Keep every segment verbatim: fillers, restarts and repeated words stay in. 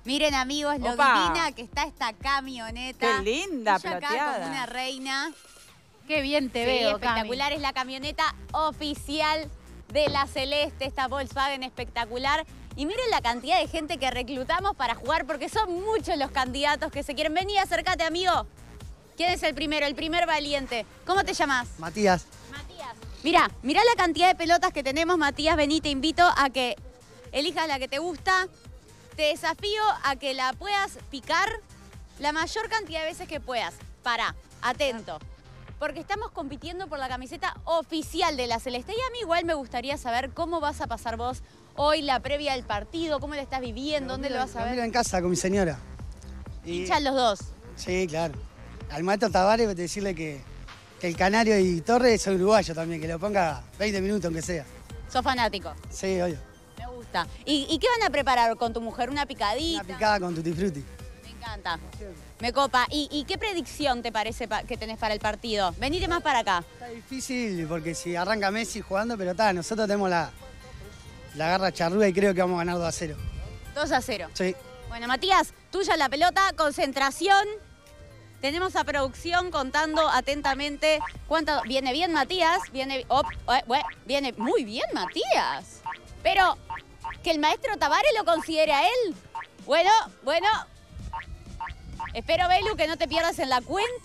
Miren, amigos, lo Opa. divina que está esta camioneta. Qué linda, Yo acá plateada. como una reina. Qué bien te Sí, veo, espectacular. Cami. Es la camioneta oficial de la Celeste, esta Volkswagen espectacular. Y miren la cantidad de gente que reclutamos para jugar, porque son muchos los candidatos que se quieren. Vení, acércate, amigo. ¿Quién es el primero? El primer valiente. ¿Cómo te llamas? Matías. Matías. Mirá, mirá la cantidad de pelotas que tenemos, Matías. Vení, te invito a que elijas la que te gusta. Te desafío a que la puedas picar la mayor cantidad de veces que puedas. Pará, atento. Porque estamos compitiendo por la camiseta oficial de la Celeste. Y a mí igual me gustaría saber cómo vas a pasar vos hoy, la previa del partido, cómo la estás viviendo, dónde lo vas a Lo miro ver. en casa con mi señora. Y- Hinchan los dos. Sí, claro. Al maestro Tavares voy a decirle que, que el Canario y Torres son uruguayos también, que lo ponga veinte minutos aunque sea. Sos fanático. Sí, obvio. Me gusta. ¿Y, y qué van a preparar con tu mujer? ¿Una picadita? Una picada con tutti frutti. Me encanta. Me copa. ¿Y, y qué predicción te parece pa- que tenés para el partido? Venite más para acá. Está difícil porque si arranca Messi jugando, pero está, nosotros tenemos la, la garra charrúa y creo que vamos a ganar dos a cero. dos a cero. Sí. Bueno, Matías, tuya la pelota, concentración. Tenemos a producción contando atentamente cuánto... Viene bien, Matías. Viene... op, eh, bue- viene muy bien, Matías. Pero que el maestro Tavares lo considere a él. Bueno, bueno. Espero, Belu, que no te pierdas en la cuenta.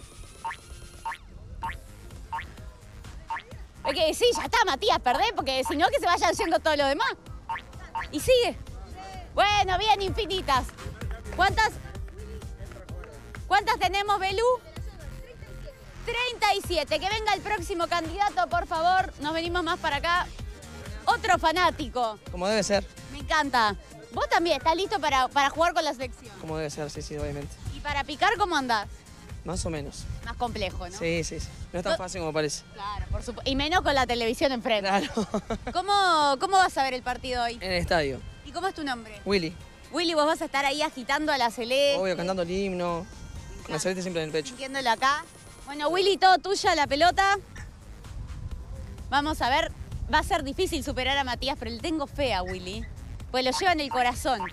Porque sí, ya está, Matías, perdés, porque si no que se vayan haciendo todo lo demás. Y sigue. Bueno, bien, infinitas. ¿Cuántas? ¿Cuántas tenemos, Belú? treinta y siete. Que venga el próximo candidato, por favor. Nos venimos más para acá. Otro fanático. Como debe ser, Me encanta. Vos también, ¿estás listo para, para jugar con la selección? como debe ser, sí, sí, obviamente. ¿Y para picar cómo andás? Más o menos. Más complejo, ¿no? Sí, sí, sí. No es tan No- fácil como parece. Claro, por supuesto. Y menos con la televisión enfrente. Claro. ¿Cómo, ¿Cómo vas a ver el partido hoy? En el estadio. ¿Y cómo es tu nombre? Willy, Willy, vos vas a estar ahí agitando a la Celeste. obvio, cantando el himno. Con la celeste siempre en el pecho. Sintiéndolo acá. Bueno, Willy, todo tuya la pelota. Vamos a ver. Va a ser difícil superar a Matías, pero le tengo fe a Willy. Pues lo lleva en el corazón.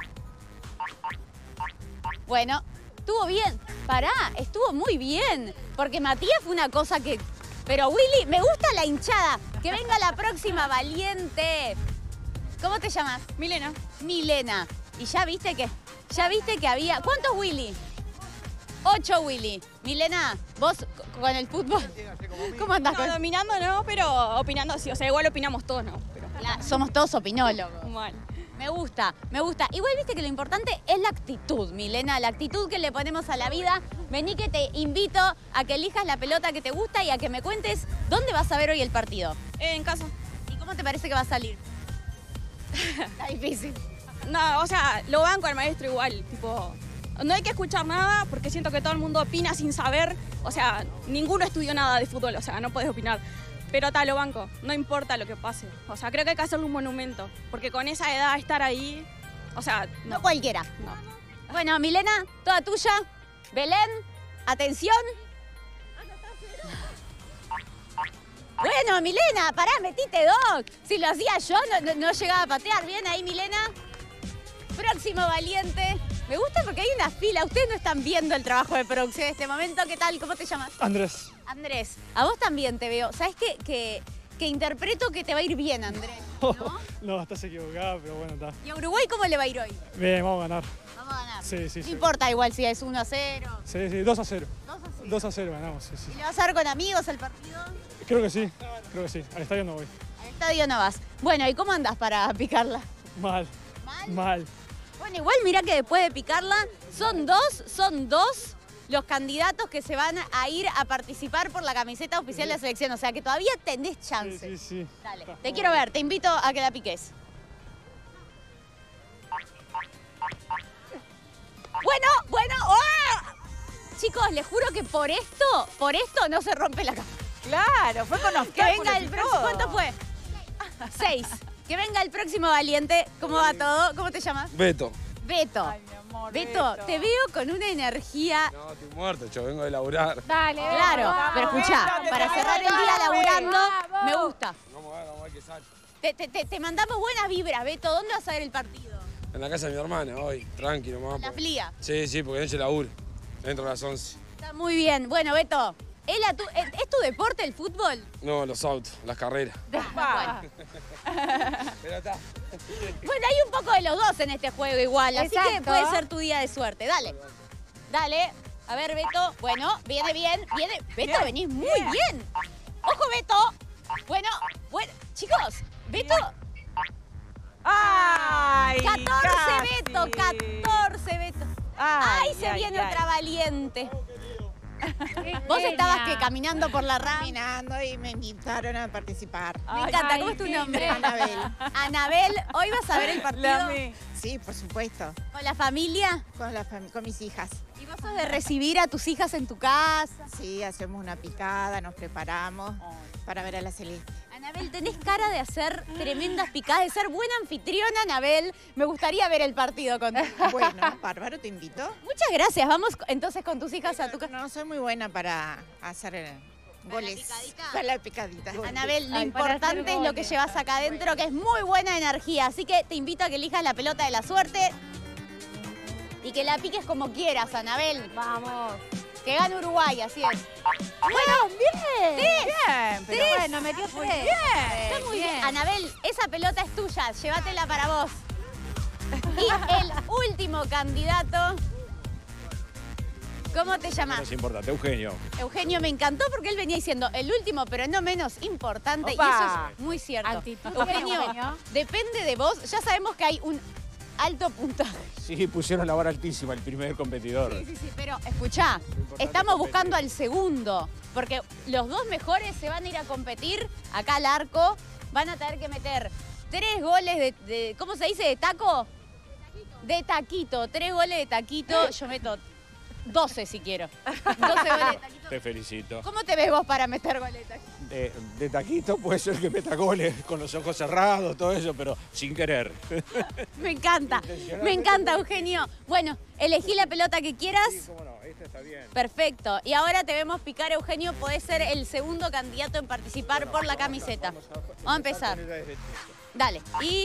Bueno, estuvo bien. Pará, estuvo muy bien. Porque Matías fue una cosa que... Pero Willy, me gusta la hinchada. Que venga la próxima valiente. ¿Cómo te llamas? Milena. Milena. Y ya viste que... Ya viste que había... ¿Cuántos Willy? Ocho Willy. Milena, vos c- con el fútbol, ¿cómo andás? No, con- dominando no, pero opinando sí. O sea, igual opinamos todos, ¿no? Pero La- somos todos opinólogos. mal. Me gusta, me gusta. Igual viste que lo importante es la actitud, Milena, la actitud que le ponemos a la vida. Vení que te invito a que elijas la pelota que te gusta y a que me cuentes dónde vas a ver hoy el partido. En casa. ¿Y cómo te parece que va a salir? Está difícil. No, o sea, lo banco al maestro igual. Tipo, no hay que escuchar nada porque siento que todo el mundo opina sin saber. O sea, ninguno estudió nada de fútbol, o sea, no puedes opinar. Pero tal, lo banco. No importa lo que pase. O sea, creo que hay que hacerle un monumento. Porque con esa edad estar ahí, o sea, No no. cualquiera. no. Bueno, Milena, toda tuya. Belén, atención. Bueno, Milena, pará, metiste dos. Si lo hacía yo, no, no- no llegaba a patear. Bien ahí, Milena. Próximo valiente. Me gusta porque hay una fila. Ustedes no están viendo el trabajo de producción en este momento. ¿Qué tal? ¿Cómo te llamas? Andrés. Andrés. A vos también te veo. ¿Sabes qué? Que, que interpreto que te va a ir bien, Andrés. ¿No? No, estás equivocada, pero bueno, está. ¿Y a Uruguay cómo le va a ir hoy? Bien, vamos a ganar. Vamos a ganar. Sí, sí, No sí. importa igual si es uno a cero. Sí, sí, dos a cero. dos a cero. dos a cero ganamos, sí, sí. ¿Y le vas a dar con amigos el partido? Creo que sí, creo que sí. Al estadio no voy. Al estadio no vas. Bueno, ¿y cómo andás para picarla? Mal, ¿Mal? mal. Bueno, igual mirá que después de picarla, son dos, son dos los candidatos que se van a ir a participar por la camiseta oficial de la selección. O sea que todavía tenés Sí, chances. sí, sí. Dale, te quiero ver, te invito a que la piques. Bueno, bueno, ¡oh! Chicos, les juro que por esto, por esto no se rompe la cama. Claro, fue con Que venga el próximo. ¿Cuánto fue? Seis. Que venga el próximo valiente. ¿Cómo va todo? ¿Cómo te llamas? Beto. Beto. Ay, mi amor, Beto, Beto. te veo con una energía. No, estoy muerto, yo vengo de laburar. Dale, Claro, vamos, pero escuchá, Beto, para te cerrar el queremos, día vamos, laburando, vamos. me gusta. Vamos a ver, vamos a ver qué sale. Te, te- te- te mandamos buenas vibras, Beto. ¿Dónde vas a ver el partido? En la casa de mi hermana hoy, tranqui nomás. La porque- fría. Sí, sí, porque noche laburo. Entro a las once. Está muy bien. Bueno, Beto, ¿es, la tu- ¿es es tu deporte el fútbol? No, los autos, las carreras. Bueno. Pero está. Bueno, hay un poco de los dos en este juego igual, así que Exacto. puede ser tu día de suerte. Dale. Dale. A ver, Beto. Bueno, viene bien. Viene. Beto, Bien, venís muy bien. bien. Ojo, Beto. Bueno, bueno. Chicos, Beto. ¡Ay! catorce, casi. Beto. catorce, Beto. Ay, se ay, viene ay. otra valiente. Vos estabas que caminando por la rama. Caminando y me invitaron a participar. Me Ay, encanta. ay, ¿Cómo es tu qué nombre? linda. Anabel. Anabel, hoy vas a ver el partido La amé. Sí, por supuesto, con la familia. con, la fami- con mis hijas. ¿Y vos sos de recibir a tus hijas en tu casa? Sí, hacemos una picada, nos preparamos para ver a la Celeste. Anabel, tenés cara de hacer tremendas picadas, de ser buena anfitriona, Anabel. Me gustaría ver el partido contigo. Bueno, Bárbaro, te invito. Muchas gracias. Vamos entonces con tus hijas a tu casa. No, soy muy buena para hacer eh, ¿Para goles. la picadita? Para la picadita. Anabel, lo Ay, para hacer importante es lo que goles. llevas acá adentro, que es muy buena energía. Así que te invito a que elijas la pelota de la suerte y que la piques como quieras, Anabel. Vamos. Que gane Uruguay, así es. Bueno, bien. Tres. Bien, pero Tres. bueno, metió Muy tres. bien. Está muy bien. Anabel, esa pelota es tuya, llévatela para vos. Y el último candidato, ¿cómo te llamas? Es importante, Eugenio. Eugenio, me encantó porque él venía diciendo el último, pero no menos importante. Opa. Y eso es muy cierto. Actitud. Eugenio, Eugenio. depende de vos. Ya sabemos que hay un alto puntaje. Sí, pusieron la vara altísima, el primer competidor. Sí, sí, sí, pero escuchá, estamos buscando al segundo, porque los dos mejores se van a ir a competir acá al arco, van a tener que meter tres goles de, de- ¿cómo se dice? ¿De taco? De taquito, tres goles de taquito, yo meto doce si quiero. doce goles de taquito. Te felicito. ¿Cómo te ves vos para meter goles de taquito? De, de taquito puede ser que meta goles con los ojos cerrados, todo eso, pero sin querer. Me encanta, me encanta, Eugenio. Bueno, elegí la pelota que quieras. cómo no, esta está bien. Perfecto. Y ahora te vemos picar, Eugenio. Podés ser el segundo candidato en participar por la camiseta. Vamos a empezar. Dale. Y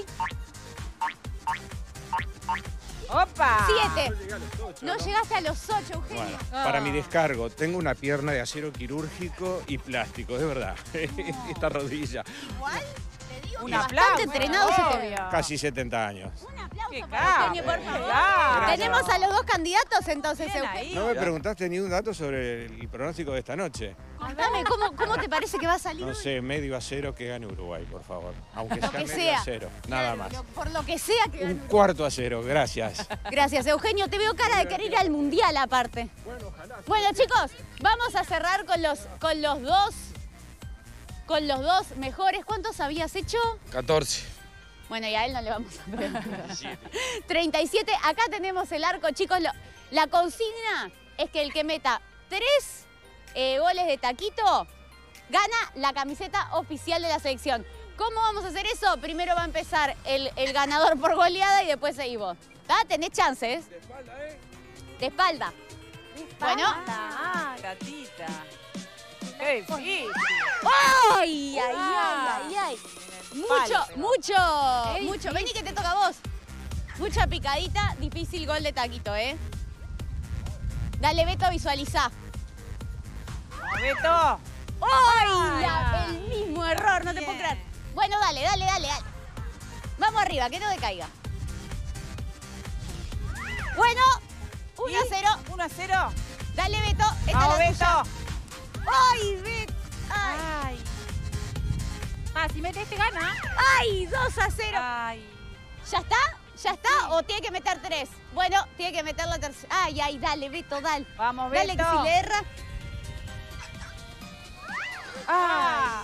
¡Opa! siete. No llegaste a los ocho, Eugenio. Bueno, para mi descargo, tengo una pierna de acero quirúrgico y plástico, de verdad. Esta rodilla, Igual, te digo Un que aplauso. bastante entrenado se te ve. Obvio. casi setenta años. Un aplauso Qué para capo, Eugenio, por qué favor. capo. Tenemos a los dos candidatos entonces, Bien Eugenio. ahí. No me preguntaste ni un dato sobre el pronóstico de esta noche. Contame, ¿cómo, ¿cómo te parece que va a salir No hoy? sé, medio a cero que gane Uruguay, por favor. Aunque Lo sea que medio sea. a cero, nada Claro, más. lo- por lo que sea que Un gane. cuarto a cero, gracias. Gracias, Eugenio. Te veo cara de querer ir al mundial aparte. Bueno, chicos, vamos a cerrar con los, con los dos. Con los dos mejores. ¿Cuántos habías hecho? catorce. Bueno, y a él no le vamos a preguntar. treinta y siete. Acá tenemos el arco, chicos. Lo- la consigna es que el que meta tres eh, goles de taquito gana la camiseta oficial de la selección. ¿Cómo vamos a hacer eso? Primero va a empezar el, el ganador por goleada y después seguimos. ¿Está? Tenés chances. De espalda, ¿eh? De espalda. Bueno. Ah, gatita. Qué difícil. ¡Ay, ay, ay, ay, ay! Mucho, mucho, mucho. Vení que te toca a vos. Mucha picadita, difícil gol de taquito, ¿eh? Dale, Beto, visualizá. Beto. ¡Ay! la- Ah. el mismo error, no te puedo creer. Bueno, dale, dale, dale, dale. Vamos arriba, que no te caiga. Bueno, uno a cero. uno a cero. Dale, Beto. Esta Vamos, es la tuya. Beto. ¡Ay, Beto! ¡Ay! Ay. Ah, si mete este gana. ¡Ay! dos a cero. Ay. ¿Ya está? ¿Ya está? ¿O tiene que meter tres? Bueno, tiene que meter la tercera. Ay, ay, dale, Beto, dale. Vamos, Beto. Dale, que si le erra. Ah.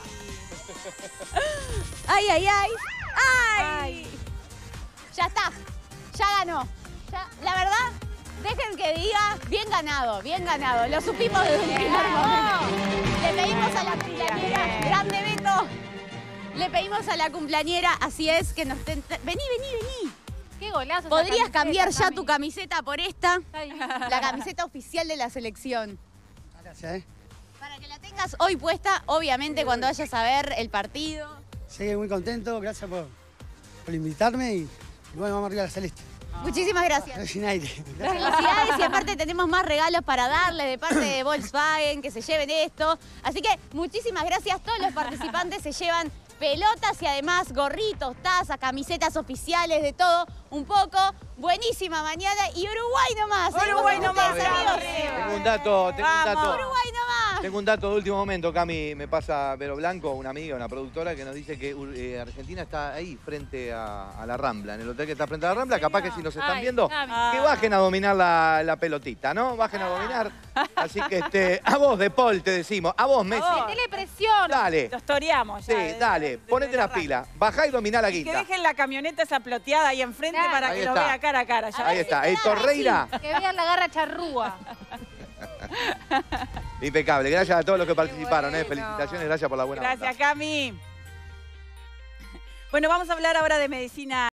Ay, ay, ay. Ay. Ay. Ya está. Ya ganó. Ya- la verdad, dejen que diga, bien ganado, bien ganado. Lo supimos desde un primer momento. Le pedimos a la cumpleañera, Bien. grande Beto. Le pedimos a la cumpleañera, así es, que nos... ten- Vení, vení, vení. Qué golazo. esa Podrías camiseta, cambiar ya Cami. tu camiseta por esta, Ay. la camiseta oficial de la selección. Gracias, ¿eh? Para que la tengas hoy puesta, obviamente, cuando vayas a ver el partido. Llegué muy contento, gracias por, por invitarme y, y bueno, vamos arriba a la Celeste. Muchísimas gracias. Sin aire. Felicidades y aparte tenemos más regalos para darles de parte de Volkswagen, que se lleven esto. Así que muchísimas gracias. Todos los participantes se llevan pelotas y además gorritos, tazas, camisetas oficiales, de todo un poco. Buenísima mañana y Uruguay nomás. Uruguay Seguimos con nomás, ustedes, vamos. amigos. Tengo un dato, tengo un Vamos. dato. Uruguay nomás. Tengo un dato de último momento, Cami, me pasa Vero Blanco, una amiga, una productora, que nos dice que eh, Argentina está ahí, frente a, a la Rambla, en el hotel que está frente a la Rambla. Capaz que si nos están Ay, viendo, Cami. que bajen a dominar la, la pelotita, ¿no? Bajen a dominar. Así que este, a vos, De Paul, te decimos, a vos, Messi. Metele presión. Dale. Los toreamos Sí, ya. de- dale, de- ponete de la arranque. pila. Bajá y dominá la Y que guita. dejen la camioneta esa ploteada ahí enfrente Claro. para Ahí que lo está. vea cara a cara. Ya Ahí ves. está, el Torreira. Que vean la garra charrúa. Impecable. Gracias a todos los que participaron, eh. bueno. Felicitaciones, gracias por la buena Gracias, onda. Cami. Bueno, vamos a hablar ahora de medicina.